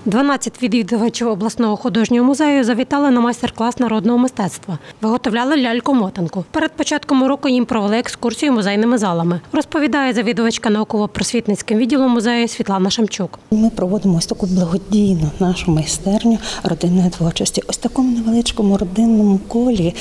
12 відвідувачів обласного художнього музею завітали на майстер-клас народного мистецтва. Виготовляли ляльку-мотанку. Перед початком уроку їм провели екскурсію музейними залами. Розповідає завідувачка науково-просвітницьким відділом музею Світлана Шамчук. Ми проводимо ось таку благодійну нашу майстерню родинної творчості. Ось в такому невеличкому родинному колі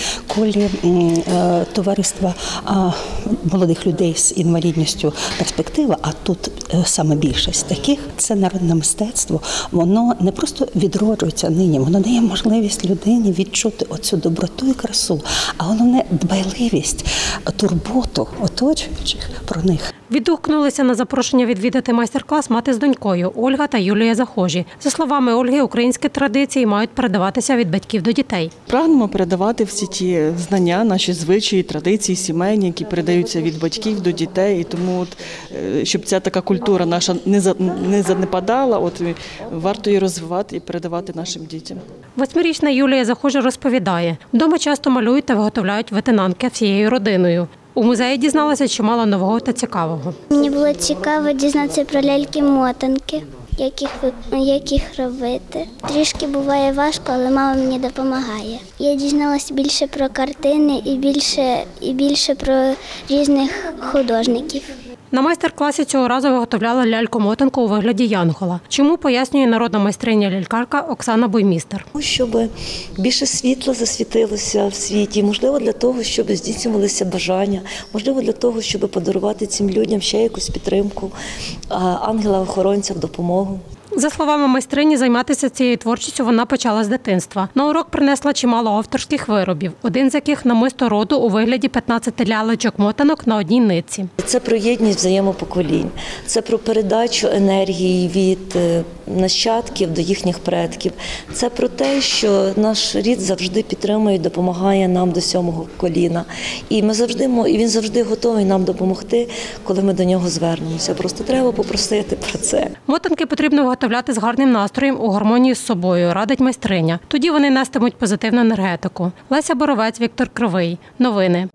товариства молодих людей з інвалідністю «Перспектива», а тут саме більшість таких, це народне мистецтво. Воно не просто відроджується нині, воно дає можливість людині відчути оцю доброту і красу, а головне – дбайливість, турботу оточуючих про них. Відгукнулися на запрошення відвідати майстер-клас мати з донькою Ольга та Юлія Захожі. За словами Ольги, українські традиції мають передаватися від батьків до дітей. Прагнемо передавати всі ті знання, наші звичаї, традиції, сімейні, які передаються від батьків до дітей. І тому, щоб ця така культура наша не занепадала, варто її розвивати і передавати нашим дітям. 8-річна Юлія Захожа розповідає, вдома часто малюють та виготовляють ветенанки всією родиною. У музеї дізналася чимало нового та цікавого. Мені було цікаво дізнатися про ляльки-мотанки, як їх робити. Трішки буває важко, але мама мені допомагає. Я дізналася більше про картини і більше про різних художників. На майстер-класі цього разу виготовляла ляльку-мотанку у вигляді янгола. Чому, пояснює народна майстриня-лялькарка Оксана Буймістер. Щоб більше світла засвітилося в світі, можливо, для того, щоб здійснювалися бажання, можливо, для того, щоб подарувати цим людям ще якусь підтримку, ангела-охоронця в допомогу. За словами майстрині, займатися цією творчістю вона почала з дитинства. На урок принесла чимало авторських виробів, один з яких – намисто роду у вигляді 15 лялечок-мотанок на одній нитці. Це про єдність взаємопоколінь, це про передачу енергії від нащадків до їхніх предків. Це про те, що наш рід завжди підтримує і допомагає нам до 7-го коліна. І він завжди готовий нам допомогти, коли ми до нього звернемося. Просто треба попросити про це. Мотанки потрібно виготовляти з гарним настроєм у гармонії з собою, радить майстриня. Тоді вони нестимуть позитивну енергетику. Леся Боровець, Віктор Кривий. Новини.